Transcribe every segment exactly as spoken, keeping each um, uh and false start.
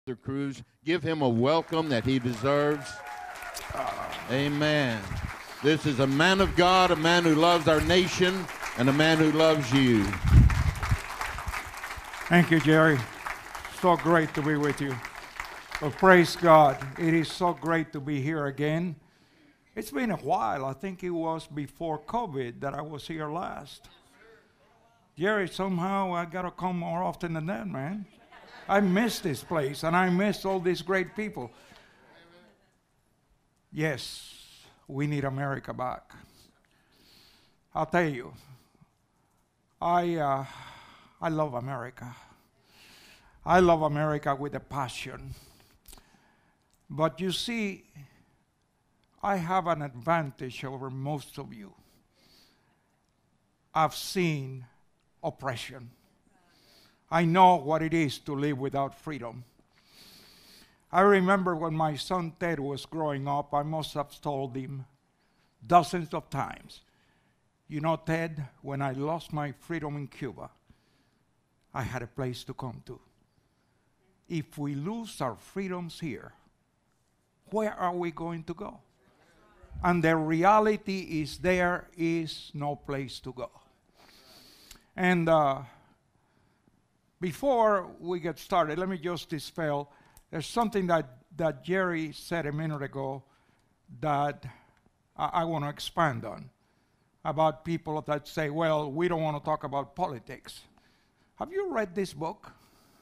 Cruz. Give him a welcome that he deserves. Amen. This is a man of God, a man who loves our nation, and a man who loves you. Thank you, Jerry. So great to be with you. Well, praise God. It is so great to be here again. It's been a while. I think it was before COVID that I was here last. Jerry, somehow I got to come more often than that, man. I miss this place, and I miss all these great people. Yes, we need America back. I'll tell you, I, uh, I love America. I love America with a passion. But you see, I have an advantage over most of you. I've seen oppression. I know what it is to live without freedom. I remember when my son Ted was growing up, I must have told him dozens of times, you know, Ted, when I lost my freedom in Cuba, I had a place to come to. If we lose our freedoms here, where are we going to go? And the reality is there is no place to go. And uh, before we get started, let me just dispel. There's something that, that Jerry said a minute ago that I, I want to expand on about people that say, well, we don't want to talk about politics. Have you read this book?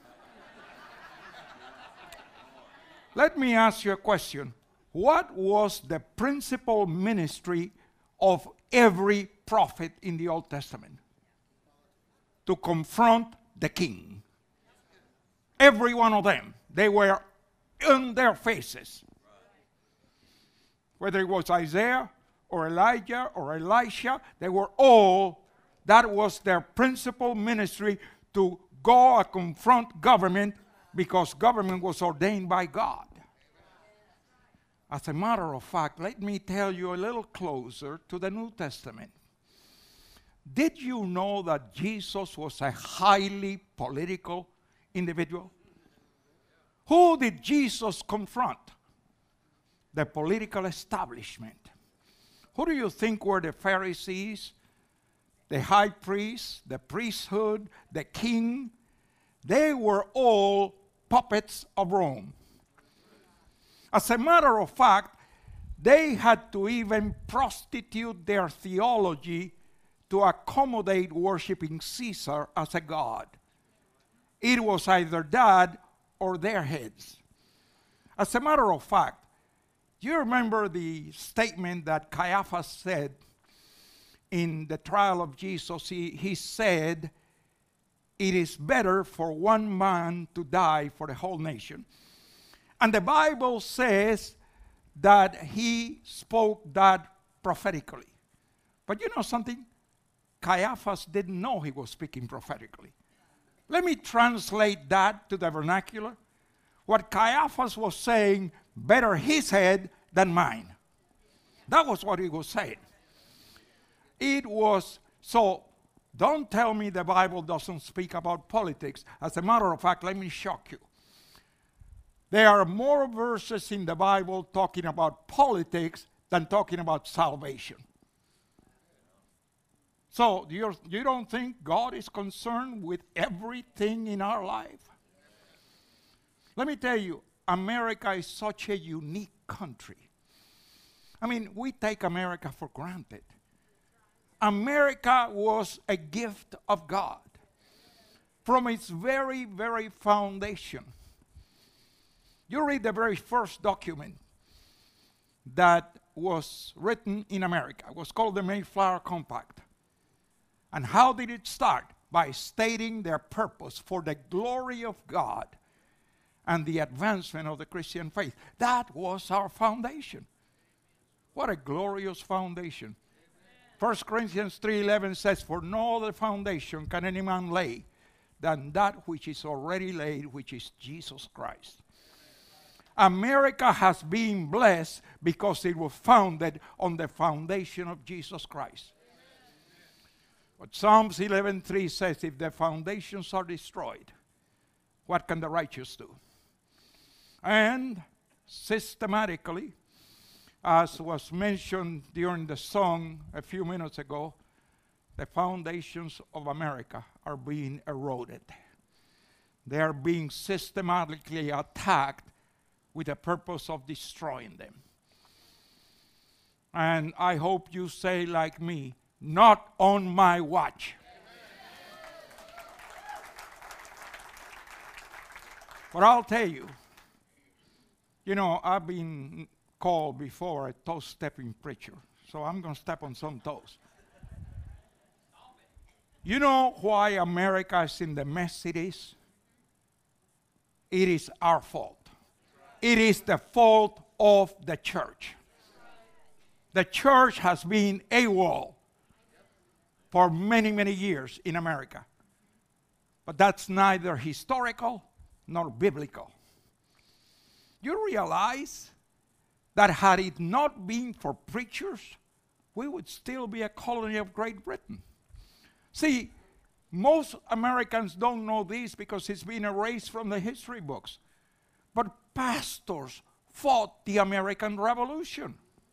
Let me ask you a question. What was the principal ministry of every prophet in the Old Testament? To confront the king. Every one of them. They were in their faces. Whether it was Isaiah or Elijah or Elisha, they were all, that was their principal ministry, to go and confront government, because government was ordained by God. As a matter of fact, let me tell you a little closer to the New Testament. Did you know that Jesus was a highly political individual? Who did Jesus confront? The political establishment. Who do you think were the Pharisees, the high priests, the priesthood, the king? They were all puppets of Rome. As a matter of fact, they had to even prostitute their theology to accommodate worshiping Caesar as a god. It was either that or their heads. As a matter of fact, do you remember the statement that Caiaphas said in the trial of Jesus? He, he said, it is better for one man to die for the whole nation. And the Bible says that he spoke that prophetically. But you know something? Caiaphas didn't know he was speaking prophetically. Let me translate that to the vernacular. What Caiaphas was saying, better his head than mine. That was what he was saying. It was, so don't tell me the Bible doesn't speak about politics. As a matter of fact, let me shock you. There are more verses in the Bible talking about politics than talking about salvation. So you're, you don't think God is concerned with everything in our life? Let me tell you, America is such a unique country. I mean, we take America for granted. America was a gift of God from its very, very foundation. You read the very first document that was written in America. It was called the Mayflower Compact. And how did it start? By stating their purpose for the glory of God and the advancement of the Christian faith. That was our foundation. What a glorious foundation. First Corinthians three eleven says, for no other foundation can any man lay than that which is already laid, which is Jesus Christ. America has been blessed because it was founded on the foundation of Jesus Christ. But Psalms eleven three says, if the foundations are destroyed, what can the righteous do? And systematically, as was mentioned during the song a few minutes ago, the foundations of America are being eroded. They are being systematically attacked with the purpose of destroying them. And I hope you say like me, not on my watch. But I'll tell you, you know, I've been called before a toe-stepping preacher, so I'm going to step on some toes. You know why America is in the mess it is? It is our fault. It is the fault of the church. The church has been AWOL for many, many years in America. But that's neither historical nor biblical. You realize that had it not been for preachers, we would still be a colony of Great Britain. See, most Americans don't know this because it's been erased from the history books. But pastors fought the American Revolution.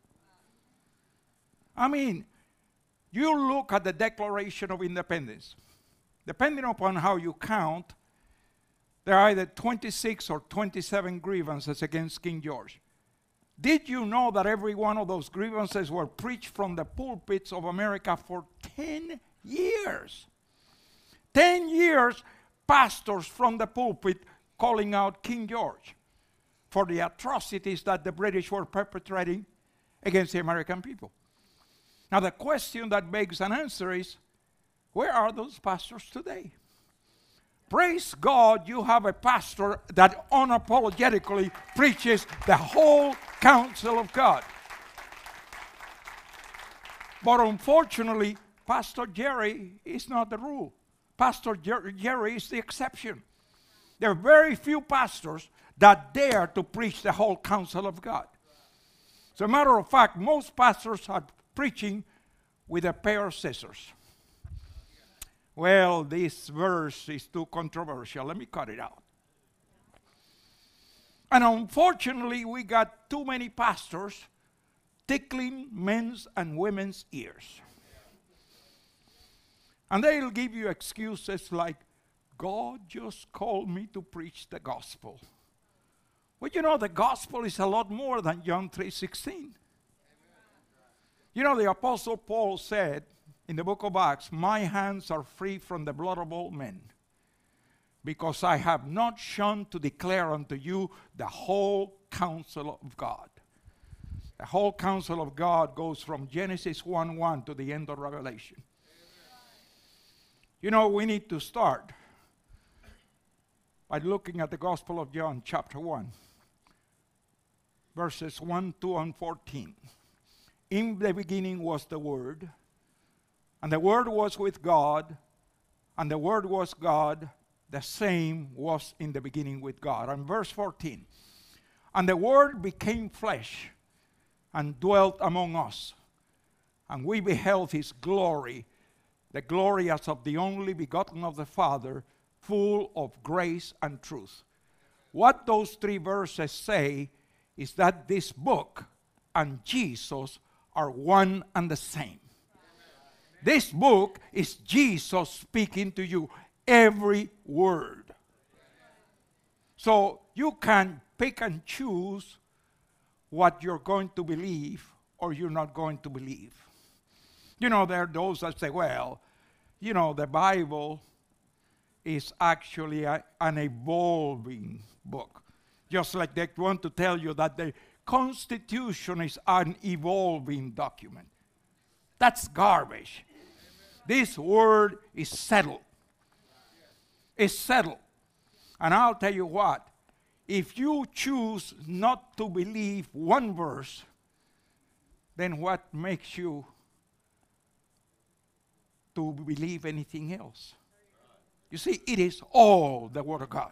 I mean, you look at the Declaration of Independence. Depending upon how you count, there are either twenty-six or twenty-seven grievances against King George. Did you know that every one of those grievances were preached from the pulpits of America for ten years? Ten years, pastors from the pulpit calling out King George for the atrocities that the British were perpetrating against the American people. Now the question that begs an answer is, where are those pastors today? Praise God, you have a pastor that unapologetically preaches the whole counsel of God. But unfortunately, Pastor Jerry is not the rule. Pastor Jer- Jerry is the exception. There are very few pastors that dare to preach the whole counsel of God. As a matter of fact, most pastors are preaching with a pair of scissors. Well, this verse is too controversial. Let me cut it out. And unfortunately, we got too many pastors tickling men's and women's ears. And they'll give you excuses like, God just called me to preach the gospel. Well, you know, the gospel is a lot more than John three sixteen. You know, the Apostle Paul said in the book of Acts, my hands are free from the blood of all men, because I have not shunned to declare unto you the whole counsel of God. The whole counsel of God goes from Genesis one one to the end of Revelation. You know, we need to start by looking at the Gospel of John, chapter one, verses one, two, and fourteen. In the beginning was the Word, and the Word was with God, and the Word was God. The same was in the beginning with God. And verse fourteen, and the Word became flesh and dwelt among us, and we beheld his glory, the glory as of the only begotten of the Father, full of grace and truth. What those three verses say is that this book and Jesus are one and the same. This book is Jesus speaking to you, every word. So you can pick and choose what you're going to believe or you're not going to believe. You know, there are those that say, well, you know, the Bible is actually a, an evolving book. Just like they want to tell you that the Constitution is an evolving document. That's garbage. This word is settled. It's settled. And I'll tell you what, if you choose not to believe one verse, then what makes you to believe anything else? You see, it is all the Word of God.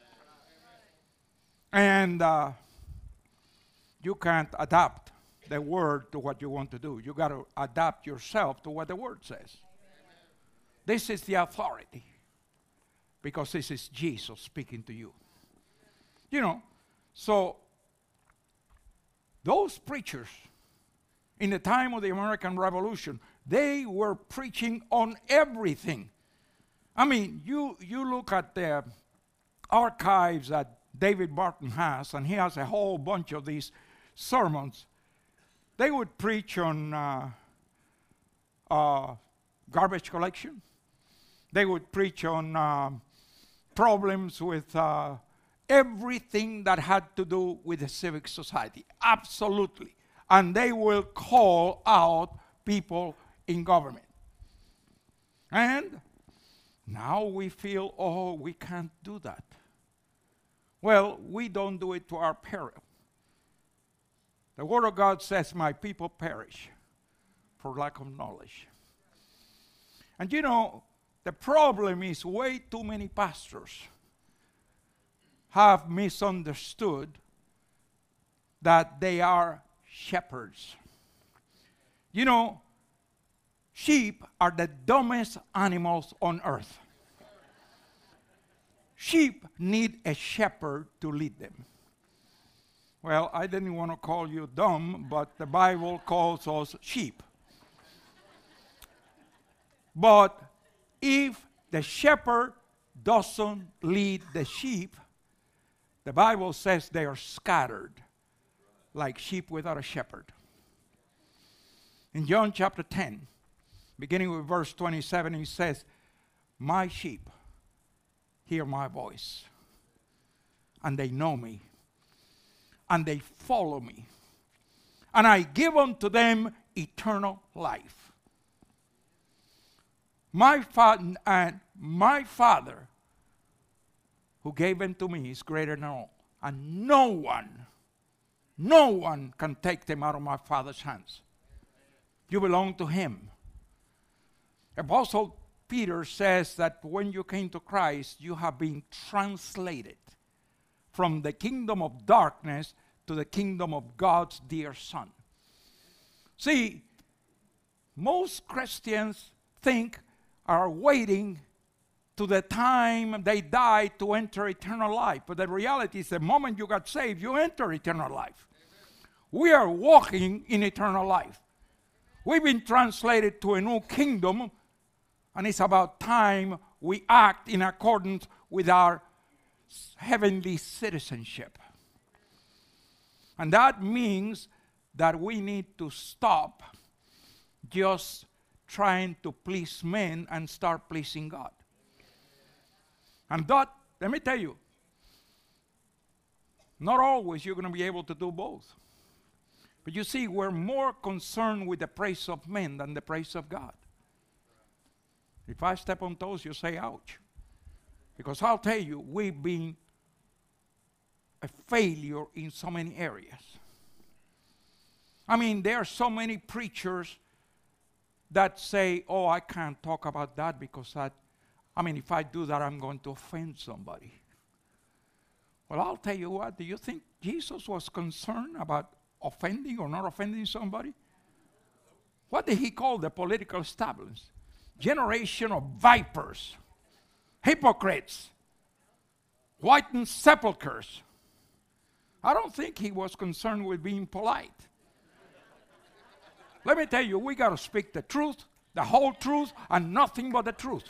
And uh, you can't adapt the Word to what you want to do. You got to adapt yourself to what the Word says. This is the authority, because this is Jesus speaking to you. You know, So, those preachers in the time of the American Revolution, they were preaching on everything. I mean, you, you look at the archives that David Barton has, and he has a whole bunch of these sermons. They would preach on uh, uh, garbage collection. They would preach on uh, problems with uh, everything that had to do with the civic society. Absolutely. And they will call out people in government. And now we feel, oh, we can't do that. Well, we don't do it to our peril. The Word of God says, my people perish for lack of knowledge. And you know, the problem is way too many pastors have misunderstood that they are shepherds. You know, sheep are the dumbest animals on earth. Sheep need a shepherd to lead them. Well, I didn't want to call you dumb, but the Bible calls us sheep. But if the shepherd doesn't lead the sheep, the Bible says they are scattered like sheep without a shepherd. In John chapter ten, beginning with verse twenty-seven, he says, my sheep hear my voice, and they know me, and they follow me, and I give unto them eternal life. My Father and my Father who gave them to me is greater than all, and no one, no one can take them out of my Father's hands. You belong to Him. Apostle Peter says that when you came to Christ, you have been translated from the kingdom of darkness to the kingdom of God's dear Son. See, most Christians think are waiting to the time they die to enter eternal life. But the reality is the moment you got saved, you enter eternal life. We are walking in eternal life. We've been translated to a new kingdom, and it's about time we act in accordance with our heavenly citizenship. And that means that we need to stop just trying to please men and start pleasing God. And that, let me tell you, not always you're going to be able to do both. But you see, we're more concerned with the praise of men than the praise of God. If I step on toes, you say, ouch. Because I'll tell you, we've been a failure in so many areas. I mean, there are so many preachers that say, oh, I can't talk about that because that, I mean, if I do that, I'm going to offend somebody. Well, I'll tell you what, do you think Jesus was concerned about offending or not offending somebody? What did he call the political establishment? Generation of vipers, hypocrites, whitened sepulchres. I don't think he was concerned with being polite. Let me tell you, we got to speak the truth, the whole truth, and nothing but the truth.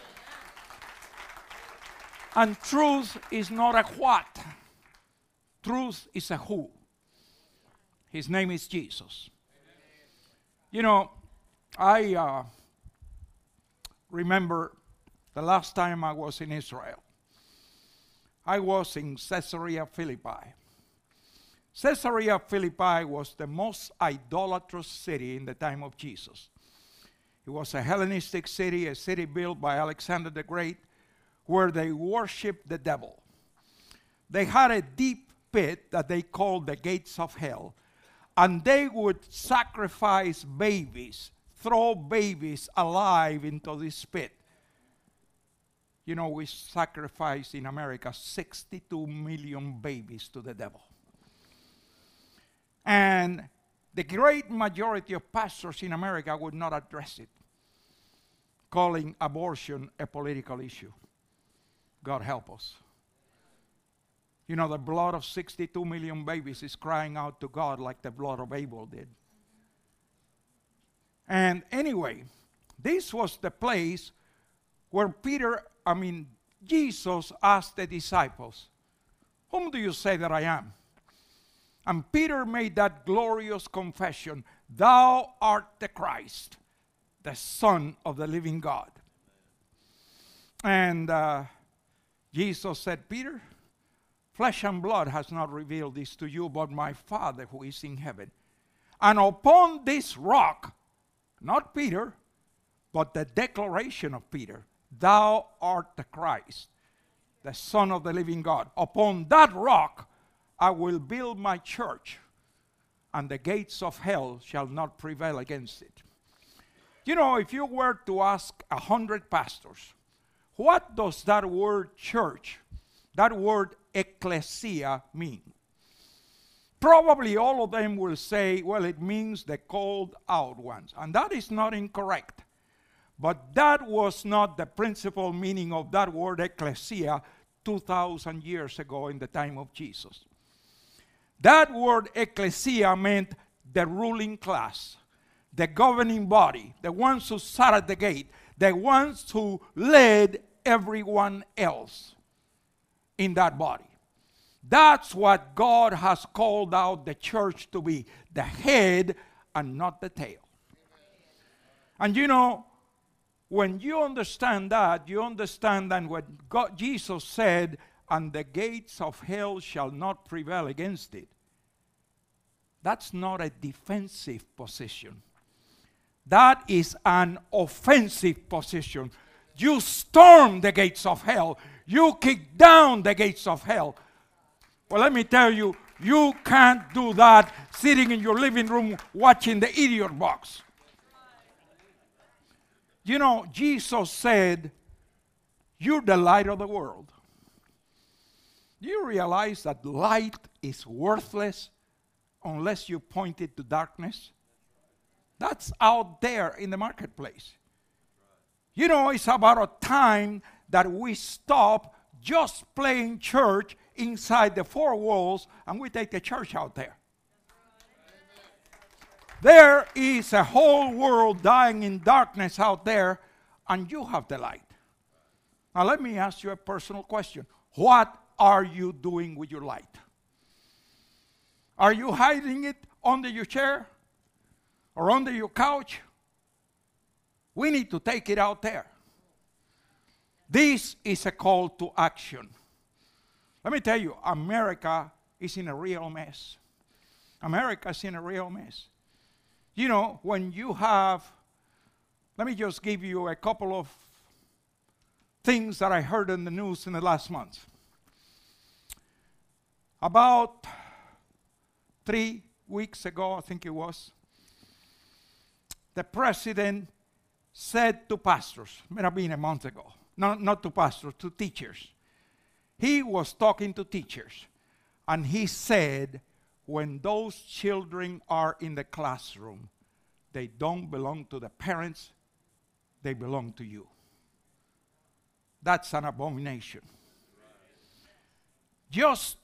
And truth is not a what. Truth is a who. His name is Jesus. You know, I uh, remember the last time I was in Israel. I was in Caesarea Philippi. Caesarea Philippi was the most idolatrous city in the time of Jesus. It was a Hellenistic city, a city built by Alexander the Great, where they worshiped the devil. They had a deep pit that they called the gates of hell, and they would sacrifice babies, throw babies alive into this pit. You know, we sacrifice in America sixty-two million babies to the devil. And the great majority of pastors in America would not address it, calling abortion a political issue. God help us. You know, the blood of sixty-two million babies is crying out to God like the blood of Abel did. And anyway, this was the place where Peter, I mean, Jesus asked the disciples, whom do you say that I am? And Peter made that glorious confession, thou art the Christ, the Son of the living God. And uh, Jesus said, Peter, flesh and blood has not revealed this to you, but my Father who is in heaven. And upon this rock, not Peter, but the declaration of Peter, thou art the Christ, the Son of the living God. Upon that rock I will build my church, and the gates of hell shall not prevail against it. You know, if you were to ask a hundred pastors, what does that word church, that word ecclesia mean? Probably all of them will say, well, it means the called out ones. And that is not incorrect. But that was not the principal meaning of that word ecclesia two thousand years ago in the time of Jesus. That word ecclesia meant the ruling class, the governing body, the ones who sat at the gate, the ones who led everyone else in that body. That's what God has called out the church to be, the head and not the tail. And you know, when you understand that, you understand that what God, Jesus said, and the gates of hell shall not prevail against it. That's not a defensive position. That is an offensive position. You storm the gates of hell. You kick down the gates of hell. Well, let me tell you, you can't do that sitting in your living room watching the Idiot Box. You know, Jesus said, you're the light of the world. Do you realize that light is worthless unless you point it to darkness? That's out there in the marketplace. You know, it's about a time that we stop just playing church inside the four walls and we take the church out there. There is a whole world dying in darkness out there, and you have the light. Now let me ask you a personal question. What are you doing with your light? Are you hiding it under your chair or under your couch? We need to take it out there. This is a call to action. Let me tell you, America is in a real mess. America is in a real mess. You know, when you have, let me just give you a couple of things that I heard in the news in the last month. About three weeks ago, I think it was, the president said to pastors, it may have been a month ago, not, not to pastors, to teachers. He was talking to teachers, and he said, when those children are in the classroom, they don't belong to the parents, they belong to you. That's an abomination. Just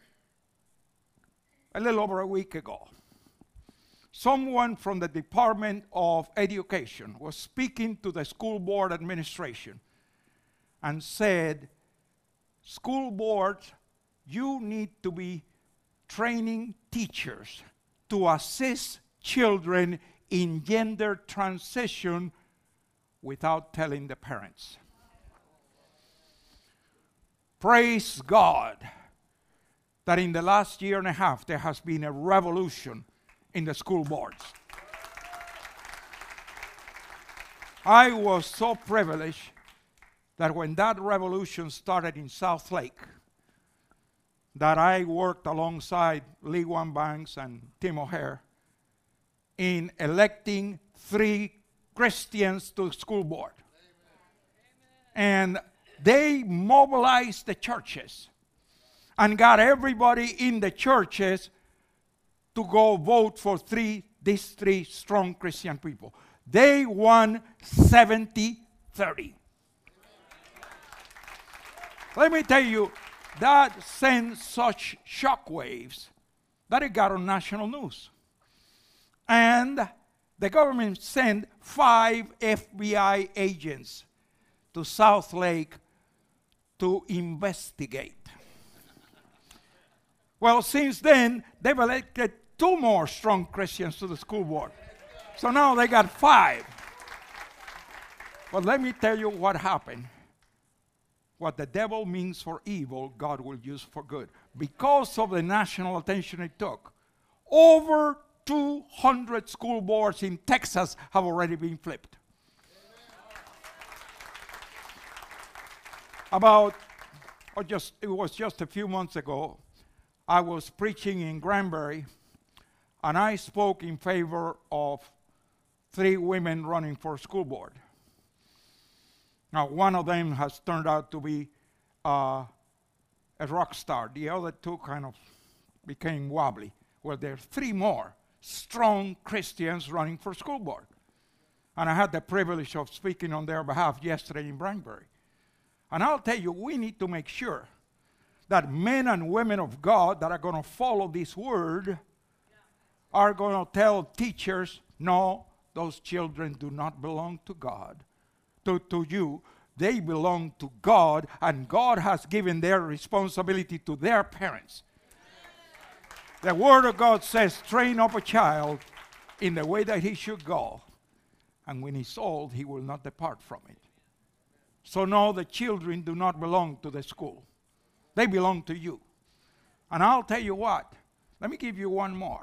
a little over a week ago, someone from the Department of Education was speaking to the school board administration and said, school boards, you need to be training teachers to assist children in gender transition without telling the parents. Praise God that in the last year and a half there has been a revolution in the school boards. I was so privileged that when that revolution started in South Lake, that I worked alongside Lee Wan Banks and Tim O'Hare in electing three Christians to the school board. And they mobilized the churches and got everybody in the churches to go vote for three, these three strong Christian people. They won seventy thirty. Let me tell you, that sent such shockwaves that it got on national news. And the government sent five F B I agents to South Lake to investigate. Well, since then, they've elected two more strong Christians to the school board. So now they got five. But let me tell you what happened. What the devil means for evil, God will use for good. Because of the national attention it took, over two hundred school boards in Texas have already been flipped. About, or just, it was just a few months ago, I was preaching in Granbury, and I spoke in favor of three women running for school board. Now, one of them has turned out to be uh, a rock star. The other two kind of became wobbly. Well, there are three more strong Christians running for school board. And I had the privilege of speaking on their behalf yesterday in Granbury. And I'll tell you, we need to make sure that men and women of God that are going to follow this word are going to tell teachers, no, those children do not belong to God, to, to you. They belong to God, and God has given their responsibility to their parents. The Word of God says, train up a child in the way that he should go, and when he's old, he will not depart from it. So no, the children do not belong to the school. They belong to you. And I'll tell you what, let me give you one more.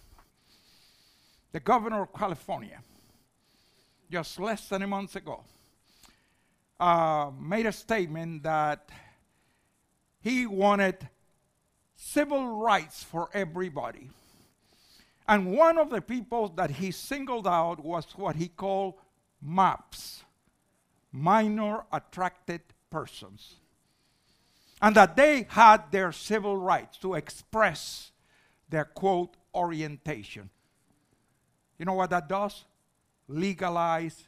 The governor of California, just less than a month ago, uh, made a statement that he wanted civil rights for everybody. And one of the people that he singled out was what he called MAPS, minor attracted persons. And that they had their civil rights to express their, quote, orientation. You know what that does? Legalize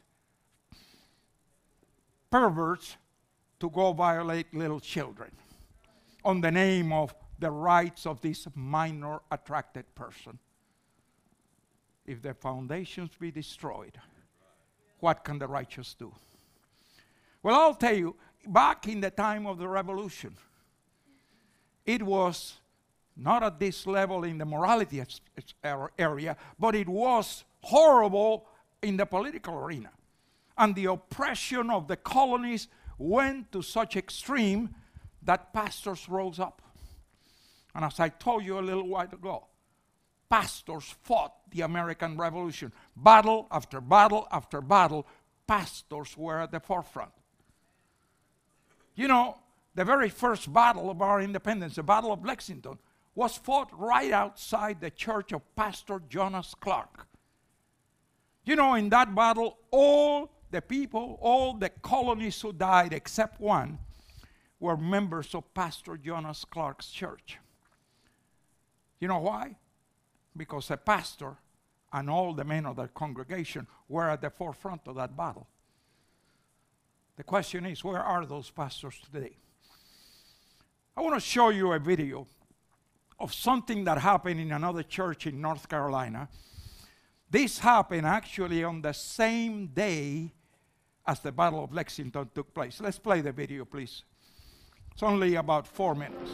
perverts to go violate little children on the name of the rights of this minor attracted person. If their foundations be destroyed, what can the righteous do? Well, I'll tell you, back in the time of the revolution, it was not at this level in the morality area, but it was horrible in the political arena. And the oppression of the colonies went to such extreme that pastors rose up. And as I told you a little while ago, pastors fought the American Revolution. Battle after battle after battle, pastors were at the forefront. You know, the very first battle of our independence, the Battle of Lexington, was fought right outside the church of Pastor Jonas Clark. You know, in that battle, all the people, all the colonies who died except one, were members of Pastor Jonas Clark's church. You know why? Because the pastor and all the men of the congregation were at the forefront of that battle. The question is, where are those pastors today? I want to show you a video of something that happened in another church in North Carolina. This happened actually on the same day as the Battle of Lexington took place. Let's play the video, please. It's only about four minutes.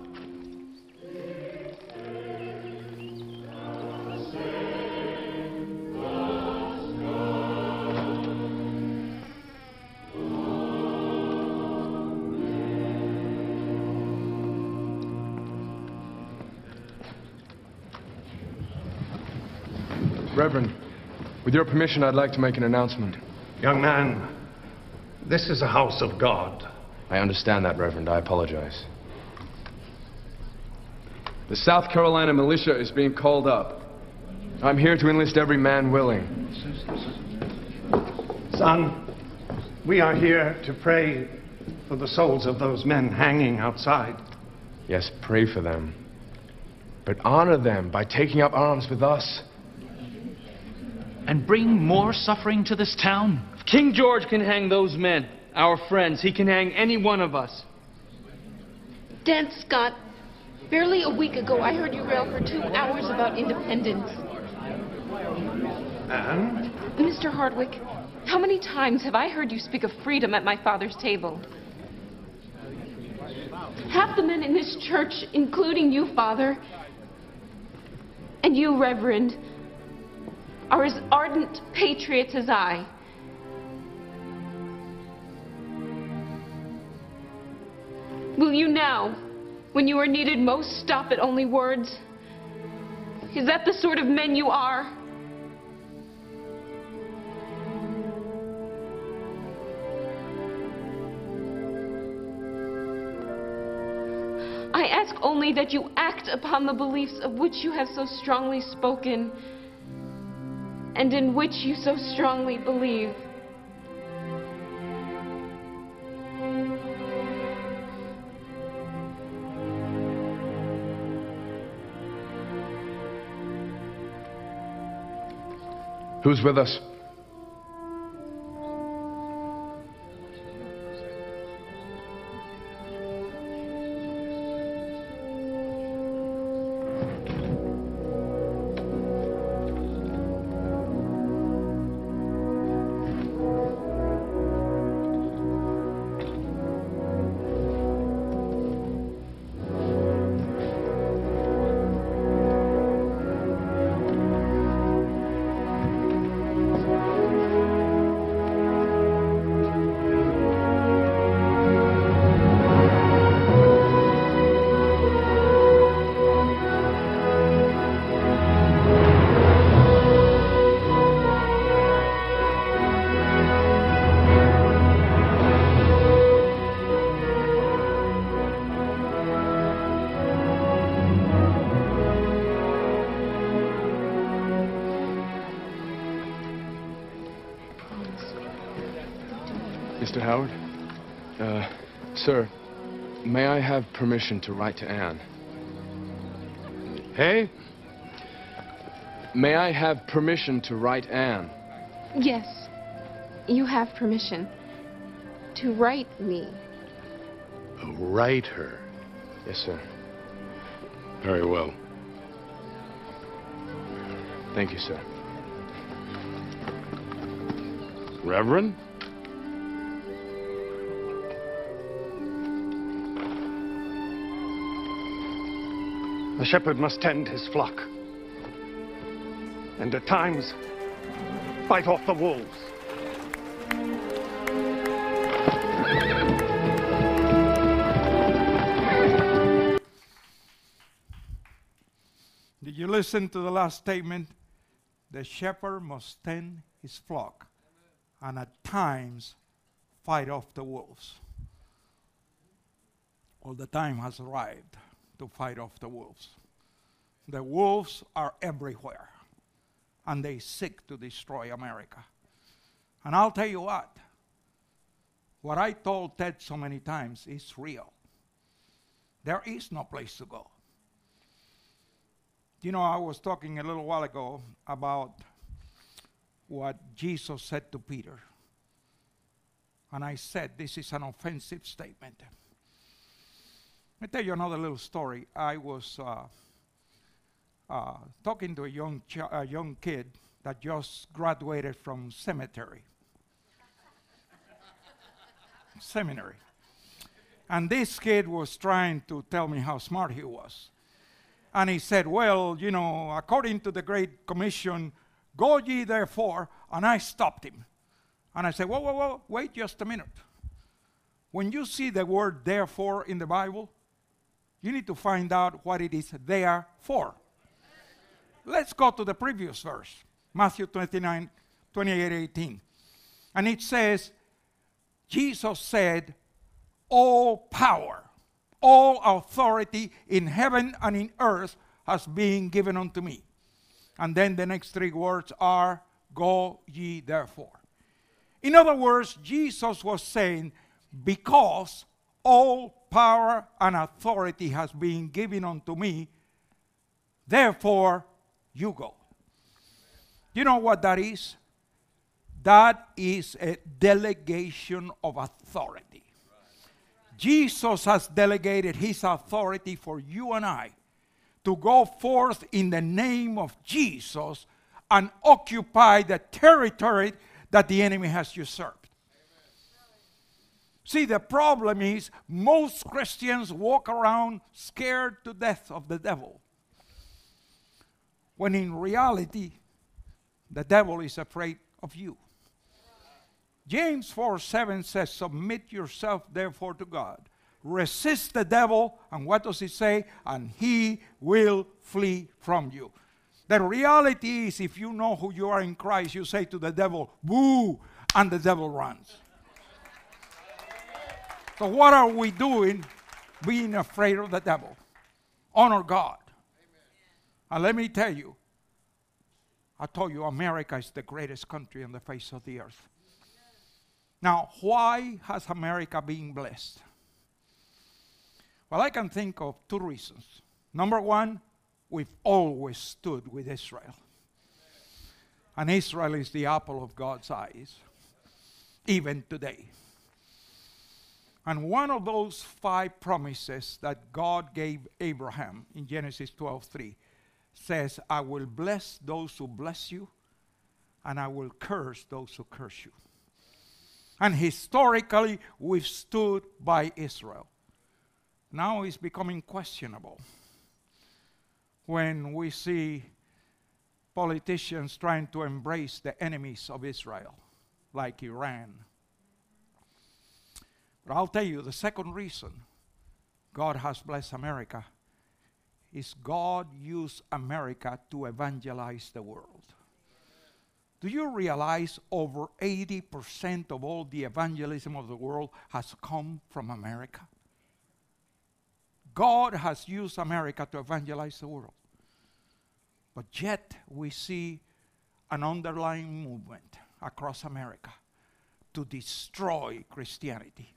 Reverend, with your permission, I'd like to make an announcement. Young man, this is a house of God. I understand that, Reverend. I apologize. The South Carolina militia is being called up. I'm here to enlist every man willing. Son, we are here to pray for the souls of those men hanging outside. Yes, pray for them. But honor them by taking up arms with us. And bring more suffering to this town? If King George can hang those men, our friends, he can hang any one of us. Dan Scott, barely a week ago I heard you rail for two hours about independence. And? Mister Hardwick, how many times have I heard you speak of freedom at my father's table? Half the men in this church, including you, Father, and you, Reverend, are as ardent patriots as I. Will you now, when you are needed most, stop at only words? Is that the sort of men you are? I ask only that you act upon the beliefs of which you have so strongly spoken, and in which you so strongly believe. Who's with us? Mister Howard? Uh, sir, may I have permission to write to Anne? Hey? May I have permission to write Anne? Yes, you have permission to write me. Write her? Yes, sir. Very well. Thank you, sir. Reverend? The shepherd must tend his flock, and at times fight off the wolves. Did you listen to the last statement? The shepherd must tend his flock, and at times fight off the wolves. Well, the time has arrived to fight off the wolves. The wolves are everywhere, and they seek to destroy America. And I'll tell you what, what I told Ted so many times is real. There is no place to go. You know, I was talking a little while ago about what Jesus said to Peter. And I said, this is an offensive statement. Let me tell you another little story. I was uh, uh, talking to a young, ch- a young kid that just graduated from cemetery. Seminary. And this kid was trying to tell me how smart he was. And he said, well, you know, according to the Great Commission, go ye therefore, and I stopped him. And I said, whoa, whoa, whoa, wait just a minute. When you see the word therefore in the Bible, you need to find out what it is there for. Let's go to the previous verse, Matthew twenty-nine, twenty-eight, eighteen. And it says, Jesus said, all power, all authority in heaven and in earth has been given unto me. And then the next three words are, go ye therefore. In other words, Jesus was saying, because all power and authority has been given unto me, therefore you go. You know what that is? That is a delegation of authority. Jesus has delegated his authority for you and I to go forth in the name of Jesus and occupy the territory that the enemy has usurped. See, the problem is most Christians walk around scared to death of the devil, when in reality, the devil is afraid of you. James four seven says, submit yourself therefore to God. Resist the devil, and what does it say? And he will flee from you. The reality is, if you know who you are in Christ, you say to the devil, boo, and the devil runs. So what are we doing being afraid of the devil? Honor God. And let me tell you, I told you America is the greatest country on the face of the earth. Now, why has America been blessed? Well, I can think of two reasons. Number one, we've always stood with Israel. And Israel is the apple of God's eyes, even today. And one of those five promises that God gave Abraham in Genesis twelve three says, I will bless those who bless you, and I will curse those who curse you. And historically, we've stood by Israel. Now it's becoming questionable when we see politicians trying to embrace the enemies of Israel, like Iran. But I'll tell you, the second reason God has blessed America is God used America to evangelize the world. Do you realize over eighty percent of all the evangelism of the world has come from America? God has used America to evangelize the world. But yet we see an underlying movement across America to destroy Christianity.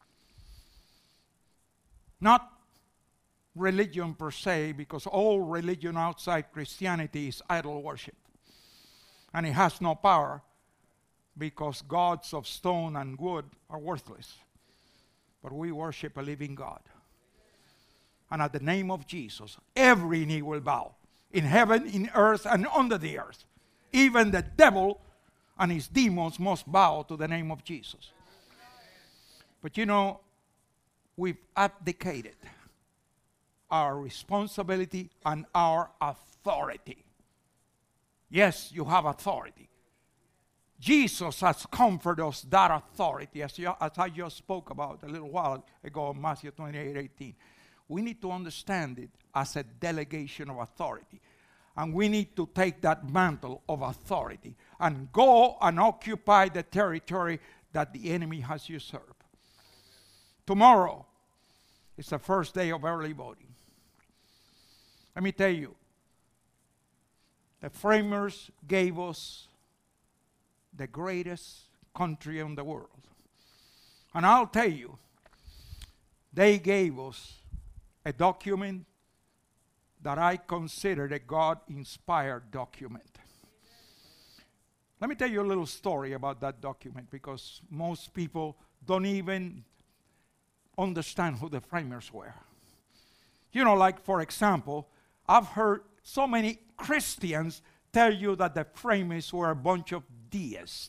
Not religion per se, because all religion outside Christianity is idol worship. And it has no power because gods of stone and wood are worthless. But we worship a living God. And at the name of Jesus, every knee will bow, in heaven, in earth, and under the earth. Even the devil and his demons must bow to the name of Jesus. But you know, we've abdicated our responsibility and our authority. Yes, you have authority. Jesus has conferred us that authority, as, you, as I just spoke about a little while ago in Matthew twenty-eight eighteen. We need to understand it as a delegation of authority. And we need to take that mantle of authority and go and occupy the territory that the enemy has usurped. Tomorrow is the first day of early voting. Let me tell you, the framers gave us the greatest country in the world. And I'll tell you, they gave us a document that I considered a God-inspired document. Let me tell you a little story about that document, because most people don't even understand who the framers were. You know, like, for example, I've heard so many Christians tell you that the framers were a bunch of deists.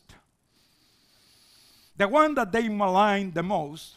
The one that they maligned the most,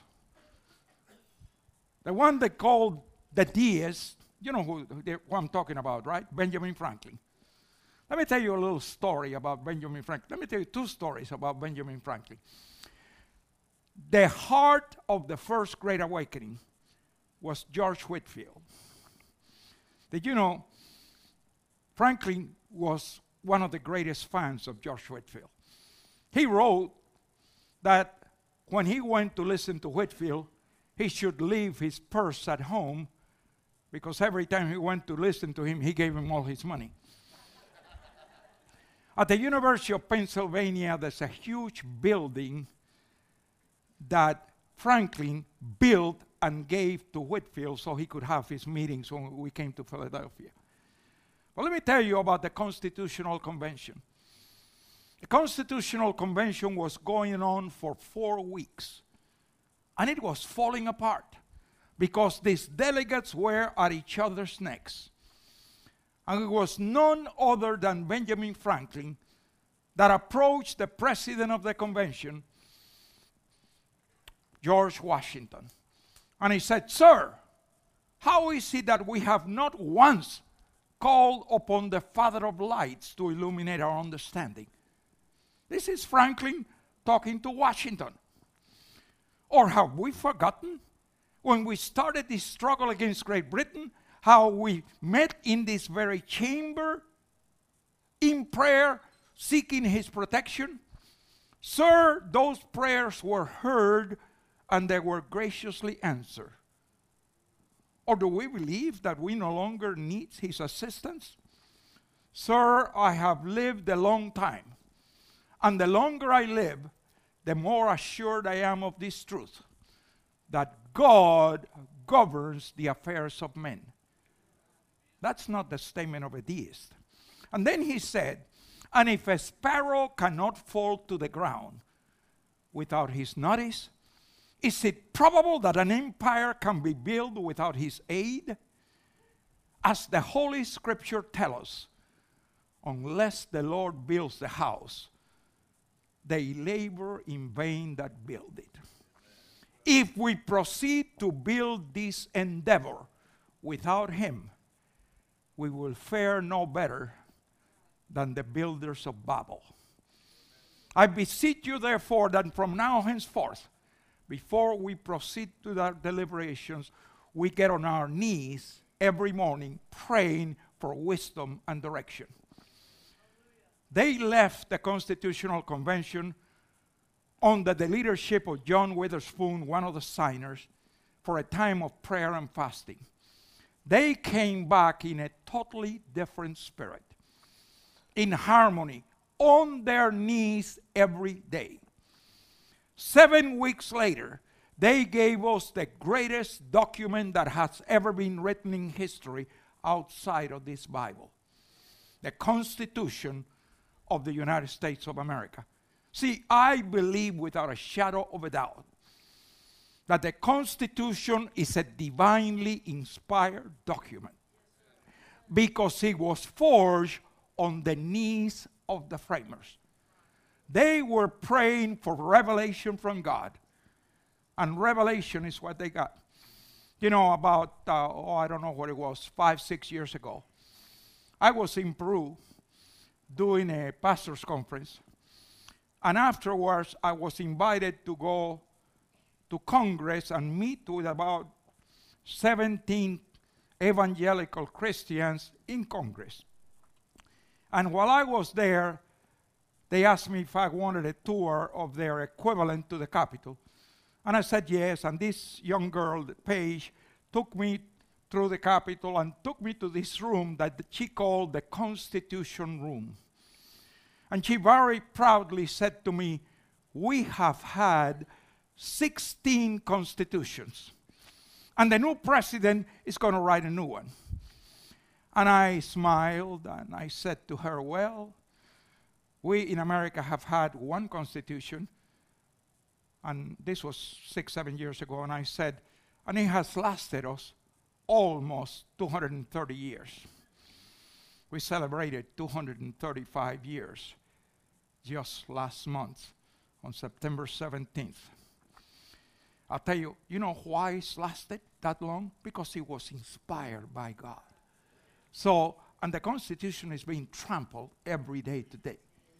the one they called the deist, you know who, who I'm talking about, right? Benjamin Franklin. Let me tell you a little story about Benjamin Franklin. Let me tell you two stories about Benjamin Franklin. The heart of the first Great Awakening was George Whitefield. Did you know Franklin was one of the greatest fans of George Whitefield? He wrote that when he went to listen to Whitefield, he should leave his purse at home, because every time he went to listen to him, he gave him all his money. At the University of Pennsylvania, there's a huge building that Franklin built and gave to Whitefield so he could have his meetings when we came to Philadelphia. Well, let me tell you about the Constitutional Convention. The Constitutional Convention was going on for four weeks. And it was falling apart because these delegates were at each other's necks. And it was none other than Benjamin Franklin that approached the president of the convention, George Washington. And he said, "Sir, how is it that we have not once called upon the Father of lights to illuminate our understanding?" This is Franklin talking to Washington. Or have we forgotten when we started this struggle against Great Britain, how we met in this very chamber in prayer, seeking his protection? Sir, those prayers were heard and they were graciously answered. Or do we believe that we no longer need his assistance? Sir, I have lived a long time, and the longer I live, the more assured I am of this truth, that God governs the affairs of men. That's not the statement of a deist. And then he said, "And if a sparrow cannot fall to the ground without his notice, is it probable that an empire can be built without his aid? As the Holy Scripture tells us, unless the Lord builds the house, they labor in vain that build it." If we proceed to build this endeavor without him, we will fare no better than the builders of Babel. I beseech you, therefore, that from now henceforth, before we proceed to our deliberations, we get on our knees every morning praying for wisdom and direction. They left the Constitutional Convention under the leadership of John Witherspoon, one of the signers, for a time of prayer and fasting. They came back in a totally different spirit, in harmony, on their knees every day. Seven weeks later, they gave us the greatest document that has ever been written in history outside of this Bible, the Constitution of the United States of America. See, I believe without a shadow of a doubt that the Constitution is a divinely inspired document because it was forged on the knees of the framers. They were praying for revelation from God, and revelation is what they got. You know, about, uh, oh, I don't know what it was, five, six years ago, I was in Peru doing a pastor's conference, and afterwards I was invited to go to Congress and meet with about seventeen evangelical Christians in Congress. And while I was there, they asked me if I wanted a tour of their equivalent to the Capitol. And I said yes, and this young girl, Paige, took me through the Capitol and took me to this room that she called the Constitution Room. And she very proudly said to me, "We have had sixteen constitutions, and the new president is going to write a new one." And I smiled and I said to her, "Well, we in America have had one constitution," and this was six, seven years ago, and I said, "and it has lasted us almost two hundred thirty years. We celebrated two hundred thirty-five years just last month on September seventeenth. I'll tell you, you know why it's lasted that long? Because it was inspired by God. So, and the Constitution is being trampled every day today.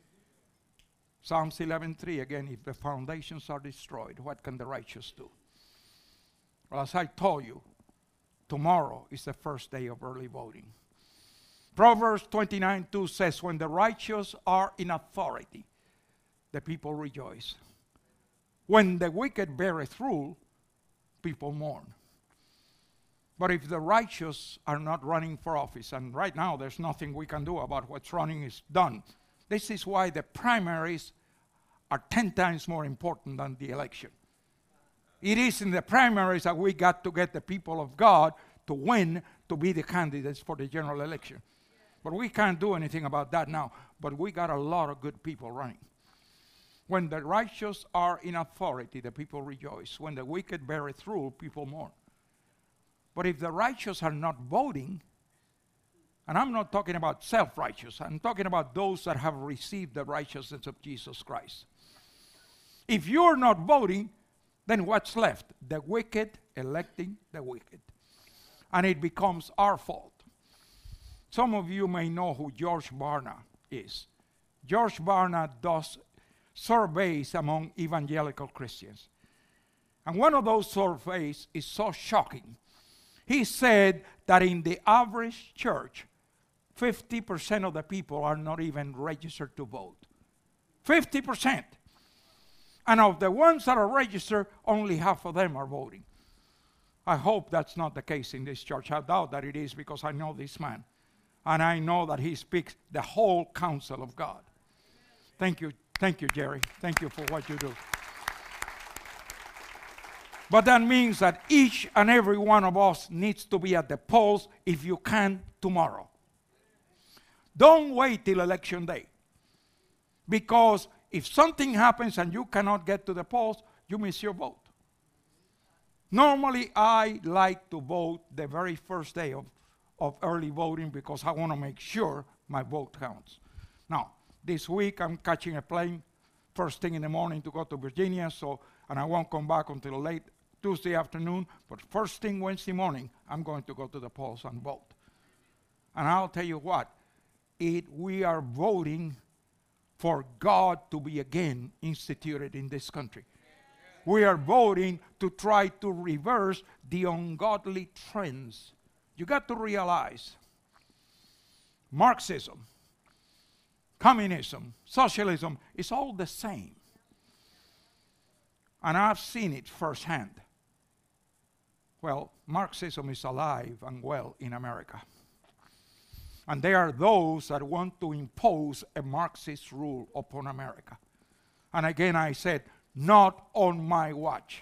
Psalms eleven three, again, if the foundations are destroyed, what can the righteous do? Well, as I told you, tomorrow is the first day of early voting. Proverbs twenty-nine two says, when the righteous are in authority, the people rejoice. When the wicked beareth rule, people mourn. But if the righteous are not running for office, and right now there's nothing we can do about what's running is done. This is why the primaries are ten times more important than the election. It is in the primaries that we got to get the people of God to win, to be the candidates for the general election. But we can't do anything about that now. But we got a lot of good people running. When the righteous are in authority, the people rejoice. When the wicked beareth rule, people mourn. But if the righteous are not voting, and I'm not talking about self-righteous, I'm talking about those that have received the righteousness of Jesus Christ. If you're not voting, then what's left? The wicked electing the wicked. And it becomes our fault. Some of you may know who George Barna is. George Barna does surveys among evangelical Christians. And one of those surveys is so shocking. He said that in the average church, fifty percent of the people are not even registered to vote. fifty percent. And of the ones that are registered, only half of them are voting. I hope that's not the case in this church. I doubt that it is, because I know this man. And I know that he speaks the whole counsel of God. Thank you. Thank you, Jerry. Thank you for what you do. But that means that each and every one of us needs to be at the polls, if you can, tomorrow. Don't wait till election day. Because if something happens and you cannot get to the polls, you miss your vote. Normally, I like to vote the very first day of, of early voting, because I want to make sure my vote counts. Now, this week I'm catching a plane first thing in the morning to go to Virginia, so and I won't come back until late Tuesday afternoon, but first thing Wednesday morning, I'm going to go to the polls and vote. And I'll tell you what, it, we are voting for God to be again instituted in this country. We are voting to try to reverse the ungodly trends. You got to realize, Marxism, communism, socialism, is all the same. And I've seen it firsthand. Well, Marxism is alive and well in America. And there are those that want to impose a Marxist rule upon America. And again, I said, not on my watch.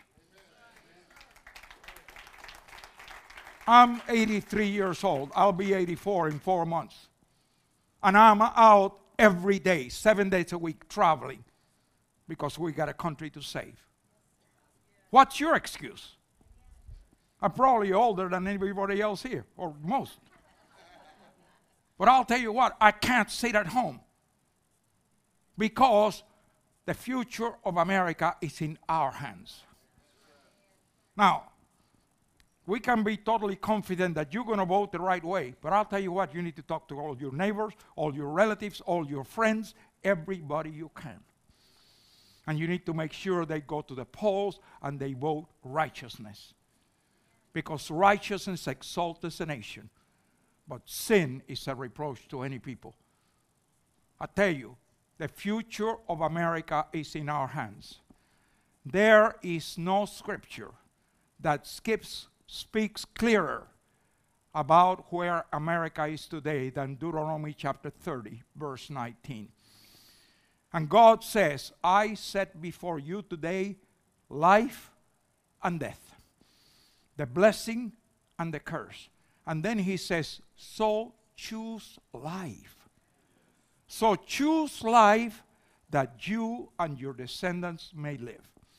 I'm eighty-three years old. I'll be eighty-four in four months. And I'm out every day, seven days a week, traveling, because we got a country to save. What's your excuse? I'm probably older than everybody else here, or most. But I'll tell you what, I can't sit at home, because the future of America is in our hands. Now, we can be totally confident that you're going to vote the right way, but I'll tell you what, you need to talk to all your neighbors, all your relatives, all your friends, everybody you can. And you need to make sure they go to the polls and they vote righteousness. Because righteousness exalts a nation, but sin is a reproach to any people. I tell you, the future of America is in our hands. There is no scripture that skips, speaks clearer about where America is today than Deuteronomy chapter thirty, verse nineteen. And God says, I set before you today life and death, the blessing and the curse. And then he says, so choose life. So choose life that you and your descendants may live.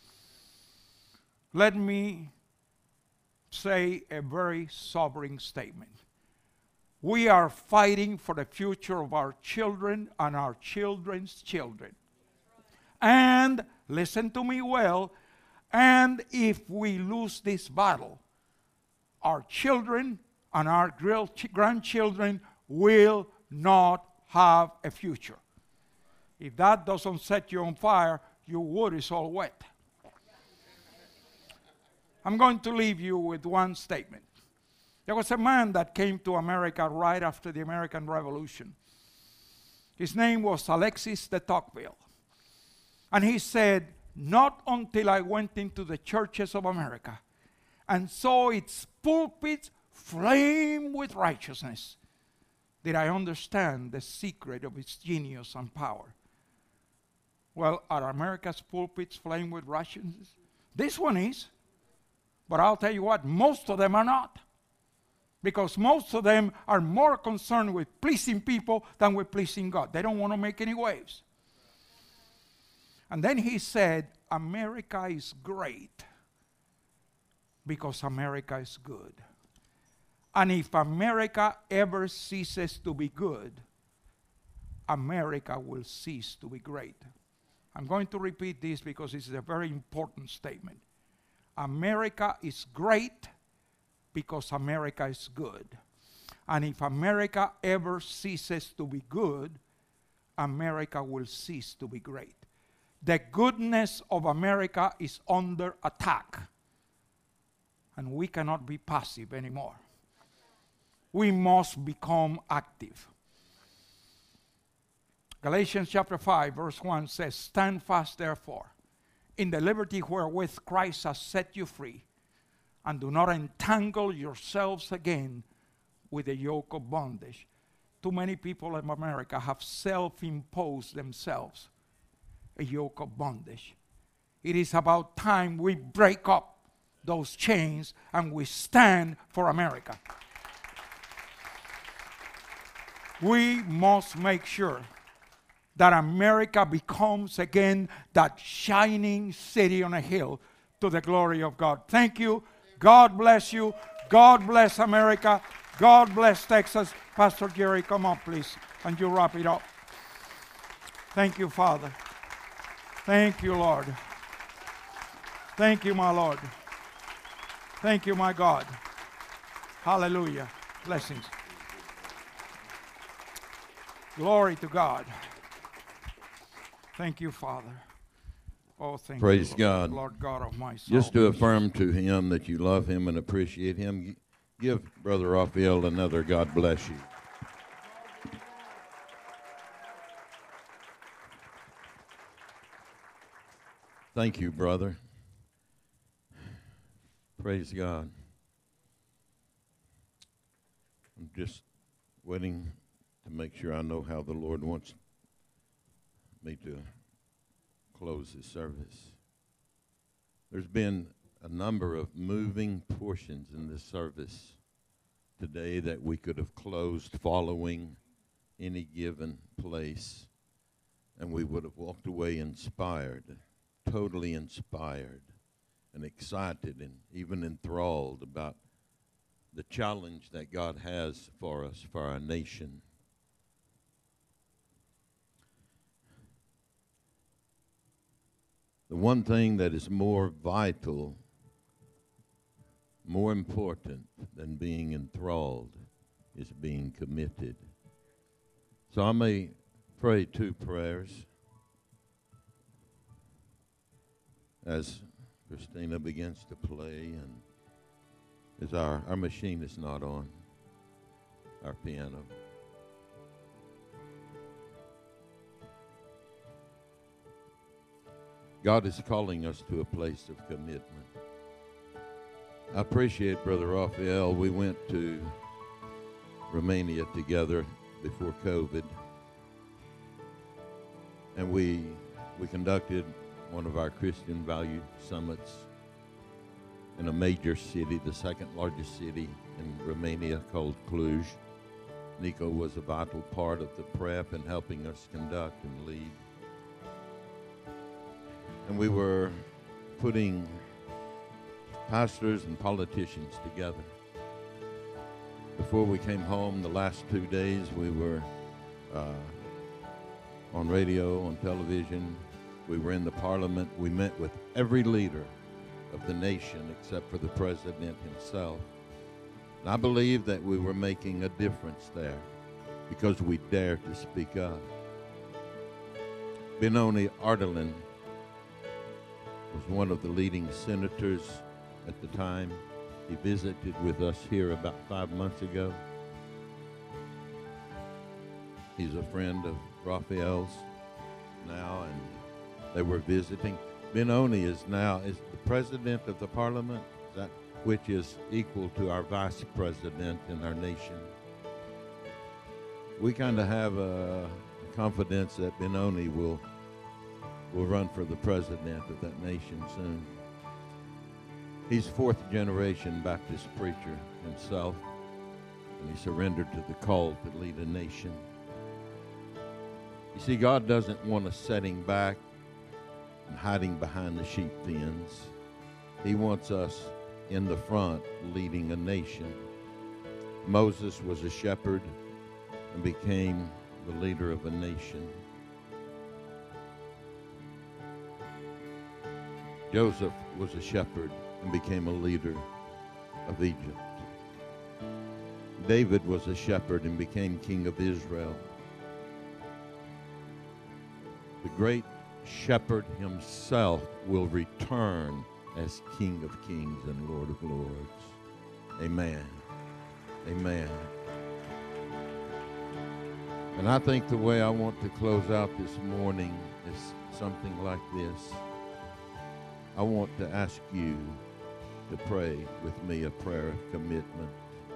Let me say a very sobering statement. We are fighting for the future of our children and our children's children. And, listen to me well, and if we lose this battle, our children and our grandchildren will not have a future. If that doesn't set you on fire, your wood is all wet. I'm going to leave you with one statement. There was a man that came to America right after the American Revolution. His name was Alexis de Tocqueville. And he said, not until I went into the churches of America and saw its pulpits flame with righteousness, did I understand the secret of its genius and power. Well, are America's pulpits flame with righteousness? This one is. But I'll tell you what, most of them are not. Because most of them are more concerned with pleasing people than with pleasing God. They don't want to make any waves. And then he said, America is great because America is good. And if America ever ceases to be good, America will cease to be great. I'm going to repeat this because this is a very important statement. America is great because America is good. And if America ever ceases to be good, America will cease to be great. The goodness of America is under attack. And we cannot be passive anymore. We must become active. Galatians chapter five, verse one says, stand fast, therefore, in the liberty wherewith Christ has set you free, and do not entangle yourselves again with the yoke of bondage. Too many people in America have self-imposed themselves a yoke of bondage. It is about time we break up those chains and we stand for America. We must make sure that America becomes again that shining city on a hill to the glory of God. Thank you. God bless you. God bless America. God bless Texas. Pastor Jerry, come up, please, and you wrap it up. Thank you, Father. Thank you, Lord. Thank you, my Lord. Thank you, my God. Hallelujah. Blessings. Glory to God. Thank you, Father. Oh, thank Praise you, God. Lord God of my soul. Just to affirm to him that you love him and appreciate him, give Brother Raphael another God bless you. Thank you, brother. Praise God. I'm just waiting to make sure I know how the Lord wants me to close this service. There's been a number of moving portions in this service today that we could have closed following any given place, and we would have walked away inspired, totally inspired and excited and even enthralled about the challenge that God has for us, for our nation. The one thing that is more vital, more important than being enthralled is being committed. So I may pray two prayers as Christina begins to play, and as our, our machine is not on, our piano. God is calling us to a place of commitment. I appreciate Brother Raphael. We went to Romania together before COVID, and we we conducted one of our Christian value summits in a major city, the second largest city in Romania, called Cluj. Nico was a vital part of the prep in helping us conduct and lead. And we were putting pastors and politicians together. Before we came home, the last two days, we were uh, on radio, on television. We were in the parliament. We met with every leader of the nation except for the president himself. And I believe that we were making a difference there because we dared to speak up. Benoni Ardalan was one of the leading senators at the time. He visited with us here about five months ago. He's a friend of Raphael's now, and they were visiting. Benoni is now is the president of the parliament, that which is equal to our vice president in our nation. We kind of have a confidence that Benoni will will run for the president of that nation soon. He's fourth generation Baptist preacher himself, and he surrendered to the call to lead a nation. You see, God doesn't want us setting back and hiding behind the sheep pens. He wants us in the front leading a nation. Moses was a shepherd and became the leader of a nation. Joseph was a shepherd and became a leader of Egypt. David was a shepherd and became king of Israel. The great shepherd himself will return as King of Kings and Lord of Lords. Amen. Amen. And I think the way I want to close out this morning is something like this. I want to ask you to pray with me a prayer of commitment.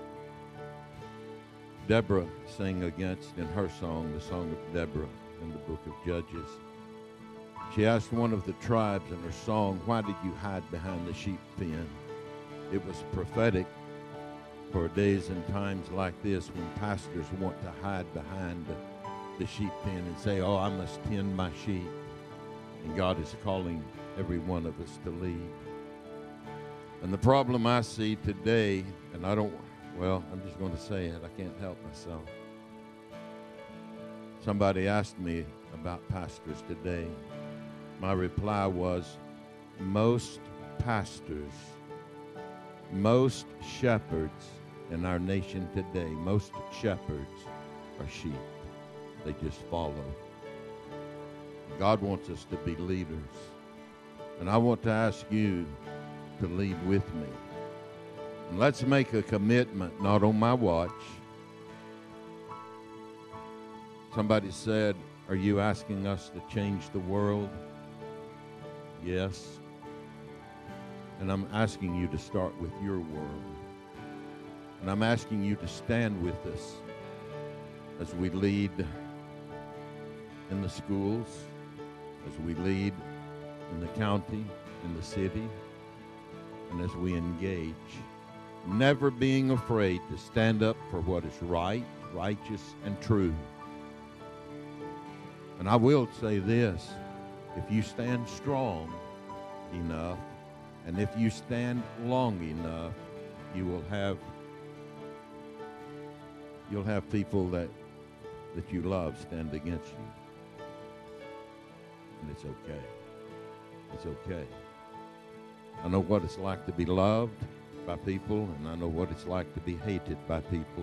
Deborah sang against, in her song, the Song of Deborah in the book of Judges. She asked one of the tribes in her song, why did you hide behind the sheep pen? It was prophetic for days and times like this when pastors want to hide behind the, the sheep pen and say, oh, I must tend my sheep. And God is calling every one of us to lead. And the problem I see today, and I don't, well, I'm just going to say it. I can't help myself. Somebody asked me about pastors today. My reply was, most pastors, most shepherds in our nation today, most shepherds are sheep. They just follow. God wants us to be leaders. And I want to ask you to lead with me. And let's make a commitment, not on my watch. Somebody said, are you asking us to change the world? Yes. And I'm asking you to start with your world. And I'm asking you to stand with us as we lead in the schools, as we lead in the county, in the city, and as we engage. Never being afraid to stand up for what is right, righteous, and true. And I will say this, if you stand strong enough, and if you stand long enough, you will have you'll have people that that you love stand against you. And it's okay. It's okay. I know what it's like to be loved by people, and I know what it's like to be hated by people.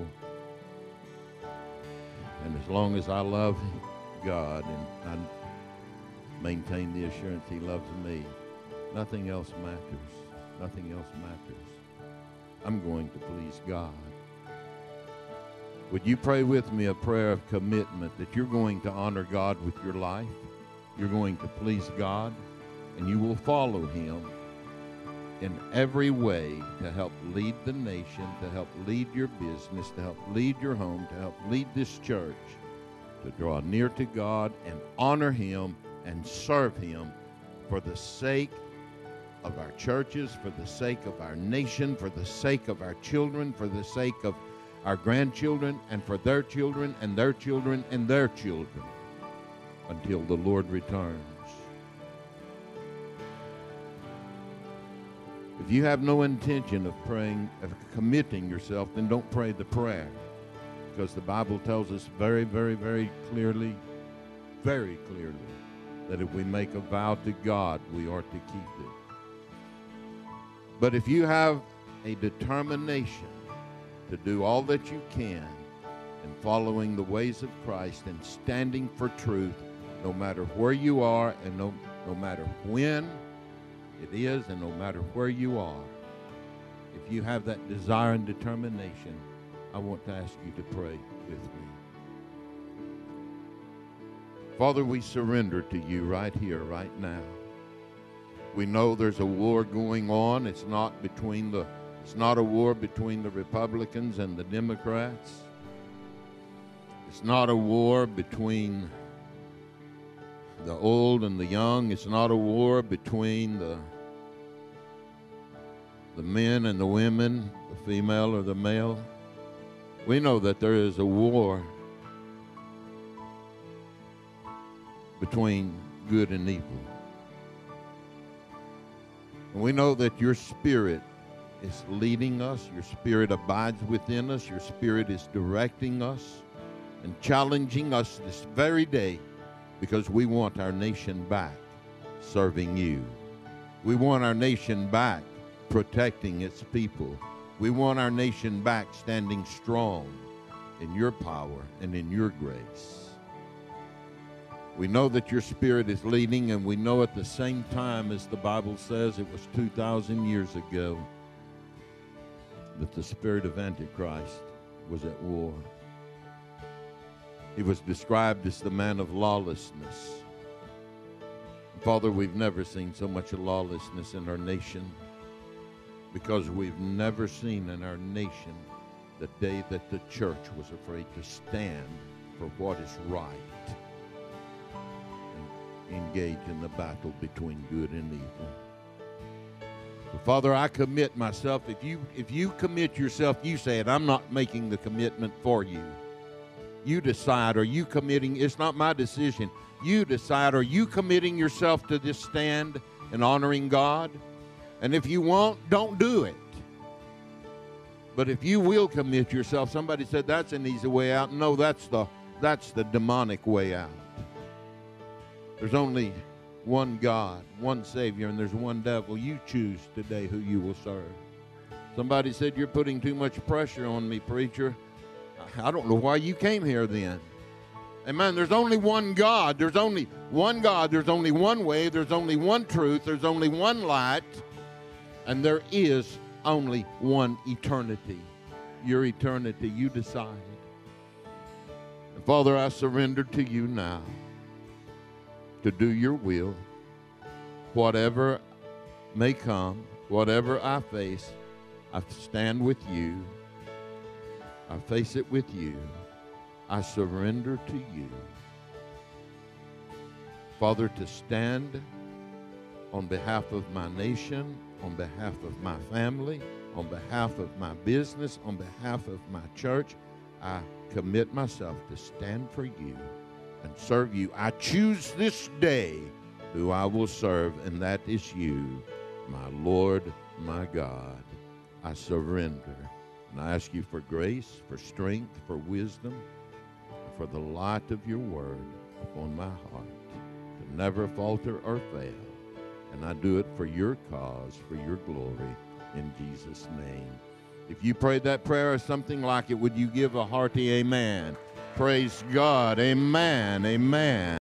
And as long as I love God and I maintain the assurance He loves me, nothing else matters. Nothing else matters. I'm going to please God. Would you pray with me a prayer of commitment that you're going to honor God with your life? You're going to please God, and you will follow Him in every way to help lead the nation, to help lead your business, to help lead your home, to help lead this church, to draw near to God and honor Him and serve Him for the sake of our churches, for the sake of our nation, for the sake of our children, for the sake of our grandchildren, and for their children and their children and their children until the Lord returns. If you have no intention of praying, of committing yourself, then don't pray the prayer, because the Bible tells us very, very, very clearly, very clearly, that if we make a vow to God, we are to keep it. But if you have a determination to do all that you can in following the ways of Christ and standing for truth, no matter where you are and no, no matter when it is and no matter where you are, if you have that desire and determination, I want to ask you to pray with me. Father, we surrender to you right here, right now. We know there's a war going on. It's not between the It's not a war between the Republicans and the Democrats. It's not a war between the old and the young. It's not a war between the, the men and the women, the female or the male. We know that there is a war between good and evil. And we know that your Spirit is leading us. Your Spirit abides within us. Your Spirit is directing us and challenging us this very day, because we want our nation back serving you. We want our nation back protecting its people. We want our nation back standing strong in your power and in your grace. We know that your Spirit is leading, and we know at the same time, as the Bible says, it was two thousand years ago, that the spirit of Antichrist was at war. He was described as the man of lawlessness. Father, we've never seen so much lawlessness in our nation, because we've never seen in our nation the day that the church was afraid to stand for what is right and engage in the battle between good and evil. So, Father, I commit myself. If you if you commit yourself, you say it. I'm not making the commitment for you. You decide. Are you committing? It's not my decision. You decide. Are you committing yourself to this stand and honoring God? And if you won't, don't do it. But if you will commit yourself, somebody said that's an easy way out. No, that's the that's the demonic way out. There's only one God, one Savior, and there's one devil. You choose today who you will serve. Somebody said, you're putting too much pressure on me, preacher. I don't know why you came here then. Amen. There's only one God. There's only one God. There's only one way. There's only one truth. There's only one light. And there is only one eternity. Your eternity, you decide. And Father, I surrender to you now to do your will. Whatever may come, whatever I face, I stand with you. I face it with you. I surrender to you. Father, to stand on behalf of my nation, on behalf of my family, on behalf of my business, on behalf of my church, I commit myself to stand for you and serve you. I choose this day who I will serve, and that is you, my Lord, my God. I surrender, and I ask you for grace, for strength, for wisdom, for the light of your word upon my heart, to never falter or fail. And I do it for your cause, for your glory, in Jesus' name. If you prayed that prayer or something like it, would you give a hearty amen? Praise God. Amen. Amen.